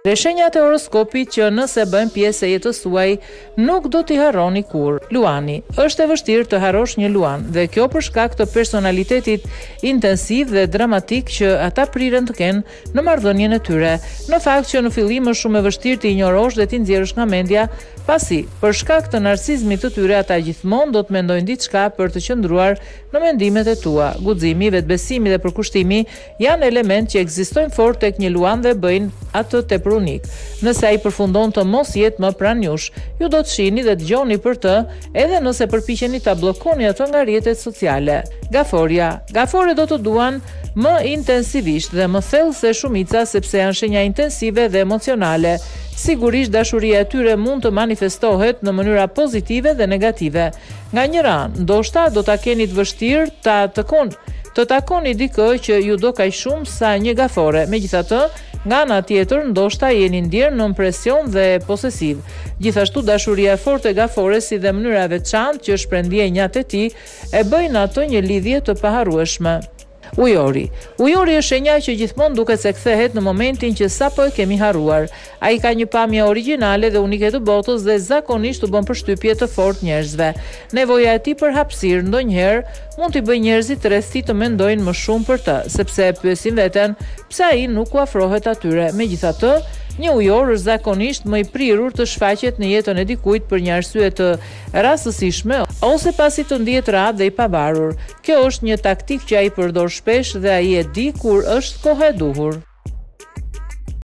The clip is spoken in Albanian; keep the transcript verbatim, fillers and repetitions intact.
Reshenjat e horoskopit që nëse bën pjesë e jetës suaj, nuk do t'i harroni kur. Luani, është e vështirë të harrosh një luan dhe kjo për shkak të personalitetit intensiv dhe dramatik që ata prirën të kenë në marrëdhënien e tyre. Në fakt që në fillim është shumë e vështirë të injorosh dhe t'i nxjerrësh nga mendja, pasi për shkak të narcizmit të tyre ata gjithmonë do të mendojnë diçka për të qëndruar në mendimet e tua. Guximi, vetbesimi dhe përkushtimi janë element që ekzistojnë fort tek një luan dhe bëjnë atë tepër unik. Nëse ai përfundon të mos jetë më pranë jush, ju do të shihni dhe dëgjoni për të, edhe nëse përpiqeni ta bllokoni ato nga rrjetet sociale. Gaforia, gaforët do të duan më intensivisht dhe më thellë se shumica sepse janë shenja intensive dhe emocionale. Sigurisht dashuria e tyre mund të manifestohet në mënyra pozitive dhe negative. Nga njëra anë, ndoshta do ta keni të vështirë ta takoni të takoni dikë që ju do kaq shumë sa një gafore. Megjithatë, nga ana tjetër, ndoshta jeni ndjerë në presion dhe posesiv. Gjithashtu dashuria e fortë e gafores si dhe mënyra e veçantë që shprehndjenjat e tij e bëjnë atë një lidhje të paharrueshme. Ujori. Ujori është shenja që gjithmonë duket se kthehet në momentin që sapo e kemi harruar. Ai ka një pamje origjinale dhe unike të botës dhe zakonisht u bën përshtypje të fortë njerëzve. Nevoja e tij për hapësirë ndonjëherë mund t'i bëjë njerëzit rreth tij të mendojnë më shumë për të, sepse pyesin veten pse ai nuk u afrohet atyre. Megjithatë, një ujor është zakonisht më i prirur të shfaqet në jetën e dikujt për një arsye të rastësishme ose pasi të ndihet rahat dhe i pavarur. Kjo është një taktik që ai përdor shpesh dhe ai e di kur është koha e duhur.